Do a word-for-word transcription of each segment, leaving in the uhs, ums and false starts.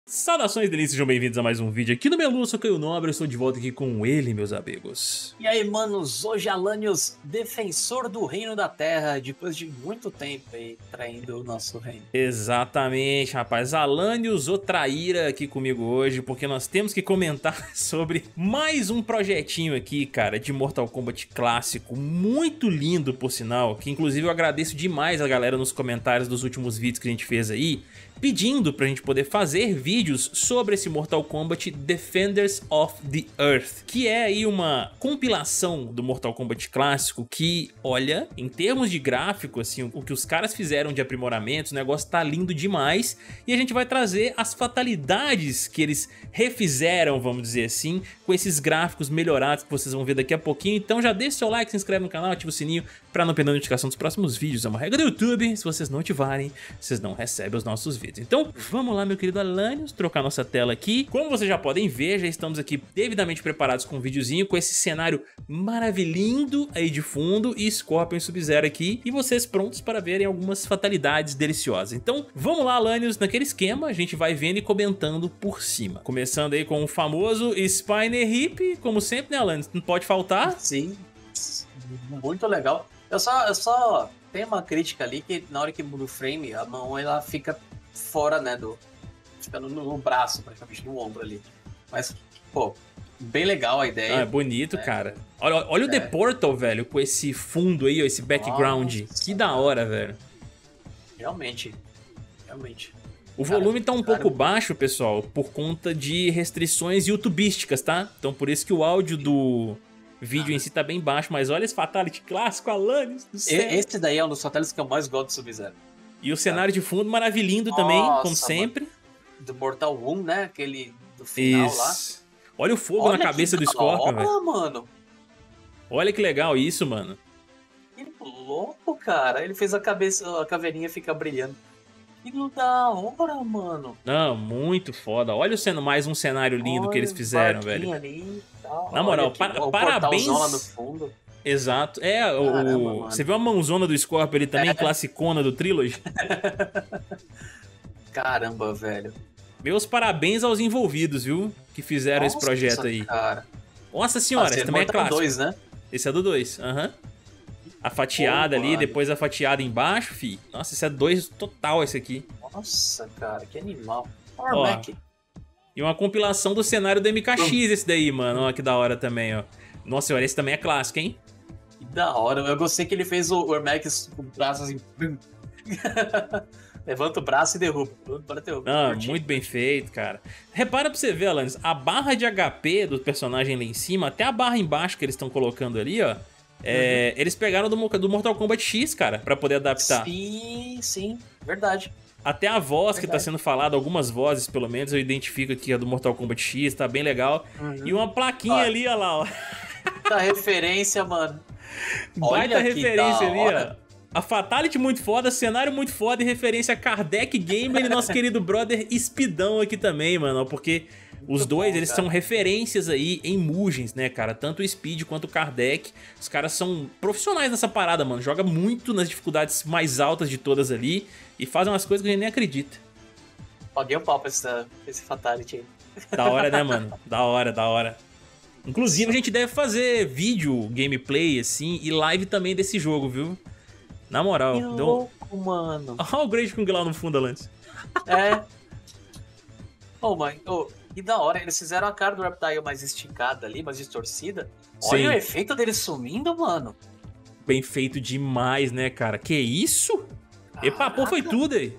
Saudações delícias, sejam bem-vindos a mais um vídeo aqui no Melu, sou Caio Nobre, eu estou de volta aqui com ele, meus amigos. E aí, manos, hoje Alanios, defensor do reino da terra, depois de muito tempo aí, traindo o nosso reino. Exatamente, rapaz, Alanios, o traíra aqui comigo hoje, porque nós temos que comentar sobre mais um projetinho aqui, cara, de Mortal Kombat clássico, muito lindo por sinal, que inclusive eu agradeço demais a galera nos comentários dos últimos vídeos que a gente fez aí, pedindo pra gente poder fazer vídeos sobre esse Mortal Kombat Defenders of the Earth, que é aí uma compilação do Mortal Kombat clássico que, olha, em termos de gráfico, assim, o que os caras fizeram de aprimoramento, o negócio tá lindo demais, e a gente vai trazer as fatalidades que eles refizeram, vamos dizer assim, com esses gráficos melhorados que vocês vão ver daqui a pouquinho. Então já deixa o seu like, se inscreve no canal, ativa o sininho pra não perder a notificação dos próximos vídeos. É uma regra do YouTube, se vocês não ativarem, vocês não recebem os nossos vídeos. Então vamos lá, meu querido Alanios, trocar nossa tela aqui. Como vocês já podem ver, já estamos aqui devidamente preparados com um videozinho, com esse cenário maravilhindo aí de fundo e Scorpion e Sub-Zero aqui, e vocês prontos para verem algumas fatalidades deliciosas. Então vamos lá, Alanios, naquele esquema, a gente vai vendo e comentando por cima. Começando aí com o famoso Spiner Hip, como sempre, né, Alanios? Não pode faltar. Sim, muito legal. Eu só, eu só tenho uma crítica ali, que na hora que muda o frame, a mão ela fica fora, né, do... fica no, no braço, praticamente no ombro ali. Mas, pô, bem legal a ideia. Ah, é bonito, né? Cara. Olha, olha o É. The Portal, velho, com esse fundo aí, ó, esse background. Nossa, que da hora, velho. Realmente, realmente. O Cara, volume tá um cara, pouco baixo, pessoal, por conta de restrições youtubísticas, tá? Então por isso que o áudio do vídeo Ah. em si tá bem baixo, mas olha esse Fatality clássico, Alanios do e- céu. Esse daí é um dos fatales que eu mais gosto do Sub-Zero. E o cenário de fundo maravilhindo também, Nossa, como sempre. Do Mortal um, né? Aquele do final lá. Isso. Olha o fogo Olha na cabeça que do Scorpion, velho. Olha, mano. Olha que legal isso, mano. Que louco, cara. Ele fez a cabeça, a caveirinha ficar brilhando. Que da hora, mano. Não, muito foda. Olha o cena, mais um cenário lindo que eles Olha o fizeram, barquinho velho. ali e tal. Na moral, Olha aqui, para- o parabéns. portalzão lá no fundo. Exato. É, o, Caramba, o- mano. você viu a mãozona do Scorpion ali também, É. classicona do Trilogy? Caramba, velho. Meus parabéns aos envolvidos, viu? Que fizeram esse Nossa, projeto aí. Cara. Nossa senhora, Nossa, esse também é Mortal clássico. dois, né? Esse é do dois, aham. A fatiada Pô, ali, mano. depois a fatiada embaixo, fi. Nossa, esse é dois total esse aqui. Nossa, cara, que animal. Ó. Power Mac. E uma compilação do cenário do M K X esse daí, mano. Ó, que da hora também, ó. Nossa senhora, esse também é clássico, hein? Que da hora. Eu gostei que ele fez o Ormex com o braço assim. Levanta o braço e derruba. Para derruba. Ah, Curti. muito bem feito, cara. Repara pra você ver, Alanis, a barra de H P do personagem lá em cima, até a barra embaixo que eles estão colocando ali, ó. É, eles pegaram do, Mo- do Mortal Kombat X, cara, pra poder adaptar. Sim, sim, verdade. Até a voz que tá Verdade. sendo falada, algumas vozes pelo menos, eu identifico aqui a do Mortal Kombat X, tá bem legal. Uhum. E uma plaquinha Ó. ali, ó lá, ó. Da referência, mano. Baita Olha que referência da ali, hora. ó. A Fatality muito foda, cenário muito foda e referência a Kardec Gamer e nosso querido brother Speedão aqui também, mano, porque os Muito dois, bom, eles cara. são referências aí em Mugens, né, cara? Tanto o Speed quanto o Kardec. Os caras são profissionais nessa parada, mano. Joga muito nas dificuldades mais altas de todas ali e fazem umas coisas que a gente nem acredita. Paguei um pau pra esse, pra esse Fatality aí. Da hora, né, mano? Da hora, da hora. Inclusive, a gente deve fazer vídeo, gameplay, assim, e live também desse jogo, viu? Na moral. Que deu um- louco, mano. Olha o Great Kung lá no fundo, Alanios. É. Ô, mãe, ô, que da hora. Eles fizeram a cara do Reptile mais esticada ali, mais distorcida. Olha Sim. o efeito dele sumindo, mano. Bem feito demais, né, cara? Que isso? Epa, pô, foi tudo aí.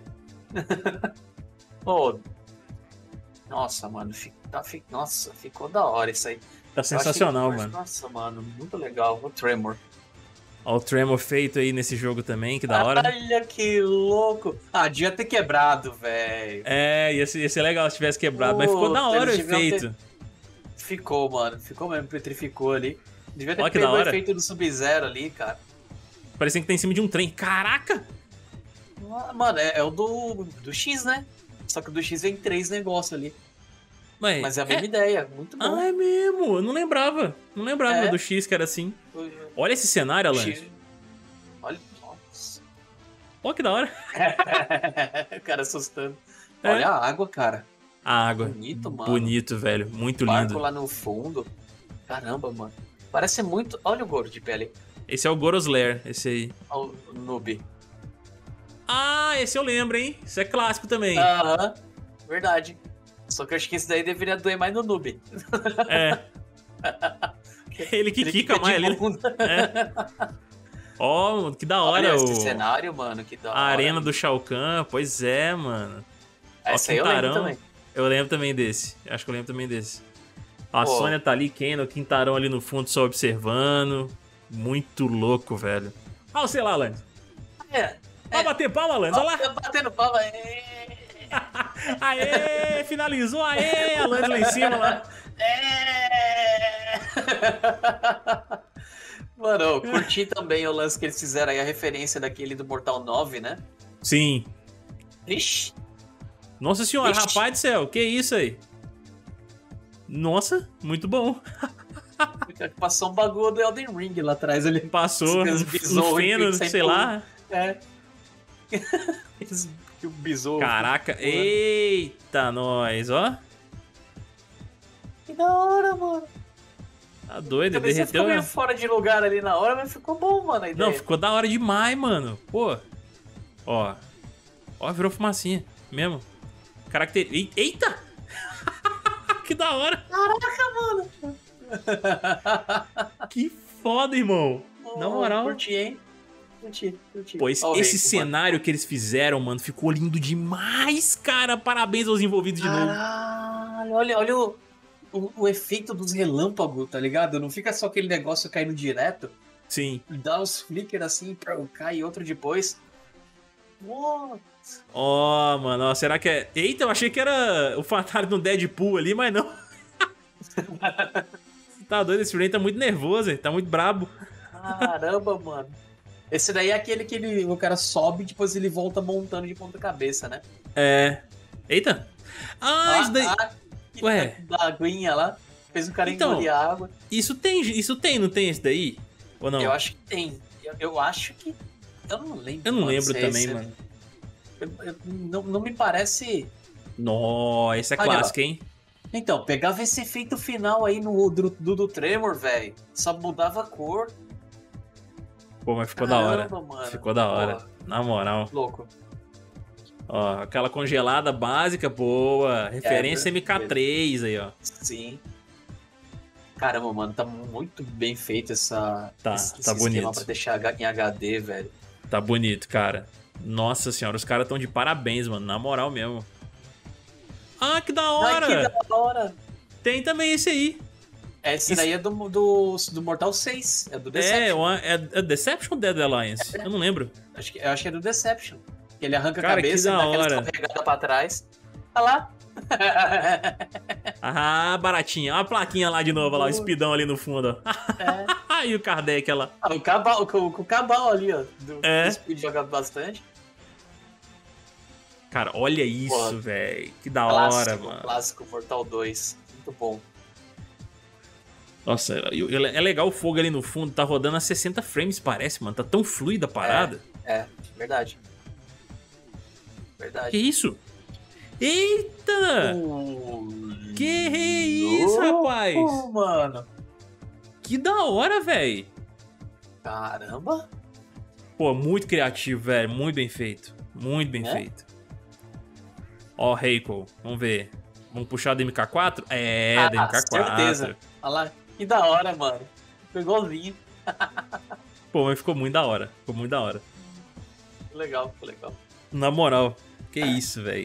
Ô. Nossa, mano. fi- Tá, fi- nossa, ficou da hora isso aí. Tá Eu achei- sensacional, mas, mano. Nossa, mano, muito legal. O Tremor. Ó, o Tremor feito aí nesse jogo também, que da hora. Olha que louco. Ah, devia ter quebrado, velho. É, ia ser, ia ser legal se tivesse quebrado, mas ficou da Puta, hora o eles deviam efeito. Ficou, mano. Ficou mesmo, petrificou ali. Devia ter Olha que pego da o hora. efeito do Sub-Zero ali, cara. Parecia que tá em cima de um trem. Caraca! Ah, mano, é, é o do, do X, né? Só que o do X vem três negócios ali. Mas é a mesma ideia, muito bom. Ah, é mesmo. Eu não lembrava. Não lembrava É. do X que era assim. O- Olha esse cenário, o Alan. X- Olha, nossa. Ó, que da hora. O cara assustando. É. Olha a água, cara. A água. Bonito, mano. Bonito, velho. Muito Barco lindo. lá no fundo. Caramba, mano. Parece muito... Olha o Goro de pele. Esse é o Goros Lair, esse aí. Olha o noob. Ah, esse eu lembro, hein? Isso é clássico também. Aham, verdade. Só que eu acho que esse daí deveria doer mais no noob. É. Ele que Ele quica fica mais de ali. bunda. É. Ó, que da hora Olha o... esse cenário, mano, que da a hora. arena do Shao Kahn. Pois é, mano. Ó, Essa aí eu lembro Quintarão. também. Eu lembro também desse. Acho que eu lembro também desse. A Pô. Sônia tá ali, Keno, Quintarão ali no fundo só observando. Muito louco, velho. Ah, sei lá, Lanz. É. Vai bater palma, Lanz, olha lá. Ó, batendo palma. É. Aê, finalizou, aê, a Lanz lá em cima lá. É. Mano, eu curti também o lance que eles fizeram aí, a referência daquele do Mortal nove, né? Sim. Ixi. Nossa senhora, Ixi. rapaz do céu, que isso aí? Nossa, muito bom. Passou um bagulho do Elden Ring lá atrás ali. Passou Esses um besouros feno, que sempre sei lá. É. Esse- que o besouro. Caraca, Pulando. eita, nós, ó. Que da hora, mano. Tá doido, Também você derreteu. ficou meio né? fora de lugar ali na hora, mas ficou bom, mano, a ideia. Não, ficou da hora demais, mano. Pô. Ó. Ó, virou fumacinha. Mesmo. Caracter... Ei- Eita! Que da hora. Caraca, mano. Que foda, irmão. Na moral. Curti, hein? Curti, curti. Pô, esse, Ó, o esse rei, cenário que eles fizeram, mano, ficou lindo demais, cara. Parabéns aos envolvidos de novo. Caralho, olha, olha o, o, o efeito dos relâmpagos, tá ligado? Não fica só aquele negócio caindo direto. Sim. Dá uns flicker assim, pra cai outro depois. What? Ó, mano, ó, será que é... Eita, eu achei que era o Fatality no Deadpool ali, mas não. Você tá doido? Esse Rain tá muito nervoso, hein? Tá muito brabo. Caramba, mano. Esse daí é aquele que ele, o cara sobe e depois ele volta montando de ponta cabeça, né? É... Eita. Ah, isso daí... ah, que Ué. Da aguinha lá. Fez o cara Então, engolir a água. Isso tem, isso tem, não tem esse daí? Ou não? Eu acho que tem. Eu, eu acho que... Eu não lembro. Eu não mano, lembro se é também, esse- mano. eu- eu- não, não me parece... Nó, esse é Olha, clássico, hein? Então, pegava esse efeito final aí no do, do, do Tremor, velho. Só mudava a cor. Pô, mas ficou da hora. Caramba, mano. Ficou da hora. Porra, Na moral. louco. Ó, aquela congelada básica, boa. Referência É, M K três aí, ó. Sim. Caramba, mano, tá muito bem feito essa, Tá, esse, tá esse bonito. esquema pra deixar H- em H D, velho. Tá bonito, cara. Nossa senhora, os caras tão de parabéns, mano. Na moral mesmo. Ah, que da hora! Ai, que da hora! Tem também esse aí. Esse Isso- daí é do, do, do Mortal seis, é do É, Deception. uma- é, é Deception ou Dead Alliance? Eu não lembro. Acho que, eu acho que é do Deception. Que ele arranca Cara, a cabeça que e da dá aquela hora. escorregada pra trás. Olha lá. Ah, baratinha. Olha a plaquinha lá de novo, olha lá, o espidão ali no fundo, ó. É. E o Kardec, ela. Ah, o Cabal, o, o Cabal ali, ó. Do, É. do Speed joga bastante. Cara, olha isso, Pô, velho. Que da hora, Clássico, mano. clássico Mortal dois. Muito bom. Nossa, e- e- é legal o fogo ali no fundo, tá rodando a sessenta frames, parece, mano. Tá tão fluida a parada. É, verdade. Verdade. Que isso? Eita! Uh, Que isso, rapaz? louco, mano. Que da hora, velho. Caramba. Pô, muito criativo, velho. Muito bem feito. Muito bem É? feito. Ó, Reiko, vamos ver. Vamos puxar do M K quatro? É, Ah, do M K quatro. certeza. Olha lá. Que da hora, mano. Ficou igualzinho. Pô, mas ficou muito da hora. Ficou muito da hora. Que legal, que legal. Na moral. Que isso, velho.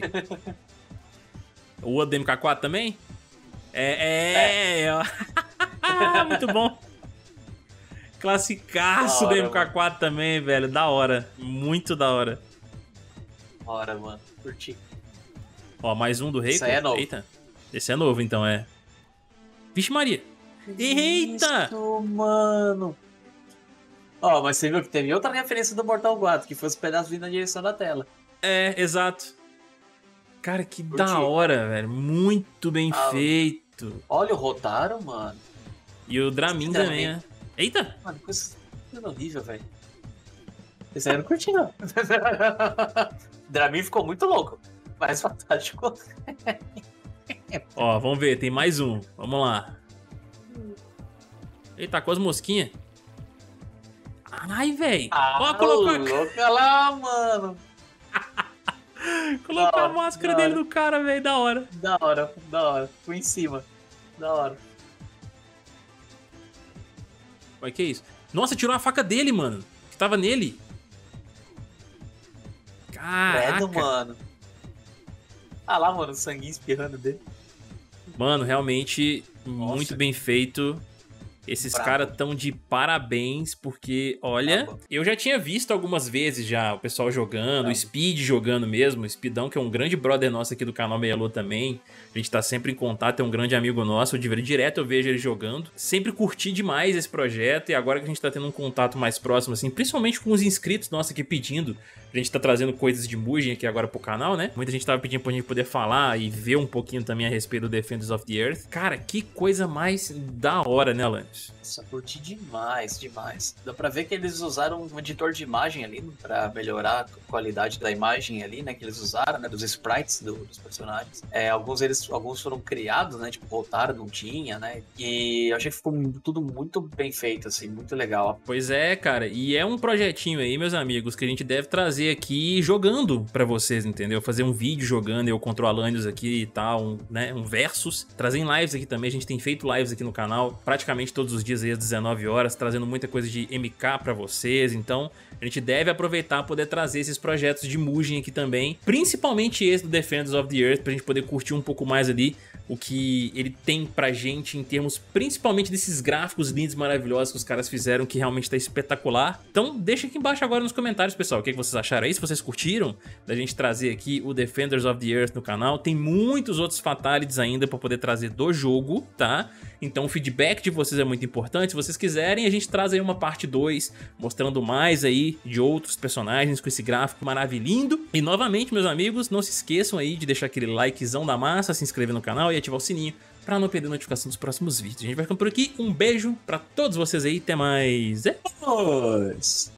O outro do M K quatro também? É, é. ó. Muito bom. Classicaço Da do hora, M K quatro também, velho. Da hora. Muito da hora. Da hora, mano. Curti. Ó, mais um do Reiko. Esse aí é novo. Eita. Esse é novo, então, é. Vixe Maria. Eita! Isso, mano. Ó, mas você viu que teve outra referência do Mortal quatro, que foi os pedaços vindo na direção da tela. É, exato. Cara, que Curti. da hora, velho. Muito bem Ah, feito. Olha o Rotaro, mano. E o Dramin Dramin. também, né? Eita! Mano, coisa, coisa horrível, velho. Esse aí eu não curti, não. Dramin ficou muito louco. Mas fantástico. Ó, vamos ver, tem mais um. Vamos lá. Eita, com as mosquinhas. Ai, velho. Ah, Ó, colocou a... louca lá, mano. colocou Da a hora, máscara da dele hora. no cara, velho. Da hora. Da hora, da hora. Fui em cima. Da hora. Olha que isso. Nossa, tirou a faca dele, mano. Que tava nele. Caraca. Credo, mano. Ah lá, mano, o sanguinho espirrando dele. Mano, realmente Nossa. muito bem feito. Esses Bravo. caras tão de parabéns, porque, olha, Bravo. eu já tinha visto algumas vezes já o pessoal jogando, Bravo. o Speed jogando mesmo, o Speedão, que é um grande brother nosso aqui do canal Meialô também. A gente tá sempre em contato, é um grande amigo nosso, eu, direto eu vejo ele jogando. Sempre curti demais esse projeto e agora que a gente tá tendo um contato mais próximo, assim, principalmente com os inscritos nossos aqui pedindo, a gente tá trazendo coisas de Mugen aqui agora pro canal, né? Muita gente tava pedindo pra gente poder falar e ver um pouquinho também a respeito do Defenders of the Earth. Cara, que coisa mais da hora, né, Alanis? Nossa, curti demais, demais. Dá pra ver que eles usaram um editor de imagem ali pra melhorar a qualidade da imagem ali, né? Que eles usaram, né? Dos sprites do, dos personagens. É, alguns eles, alguns foram criados, né? Tipo, voltaram, não tinha, né? E eu achei que ficou tudo muito bem feito, assim, muito legal. Pois é, cara. E é um projetinho aí, meus amigos, que a gente deve trazer aqui jogando pra vocês, entendeu? Fazer um vídeo jogando, eu contra o Alanis aqui e tal, um, né? Um versus. Trazer em lives aqui também. A gente tem feito lives aqui no canal praticamente todos os dias aí às dezenove horas, trazendo muita coisa de M K pra vocês, então a gente deve aproveitar poder trazer esses projetos de Mugen aqui também, principalmente esse do Defenders of the Earth, pra gente poder curtir um pouco mais ali o que ele tem pra gente em termos principalmente desses gráficos lindos e maravilhosos que os caras fizeram, que realmente tá espetacular. Então deixa aqui embaixo agora nos comentários, pessoal, o que vocês acharam aí, se vocês curtiram da gente trazer aqui o Defenders of the Earth no canal. Tem muitos outros Fatalities ainda pra poder trazer do jogo, tá? Então o feedback de vocês é muito importante. Se vocês quiserem, a gente traz aí uma parte dois, mostrando mais aí de outros personagens com esse gráfico maravilhindo. E novamente, meus amigos, não se esqueçam aí de deixar aquele likezão da massa, se inscrever no canal e ativar o sininho pra não perder a notificação dos próximos vídeos. A gente vai ficando por aqui. Um beijo pra todos vocês aí. Até mais. É nóis!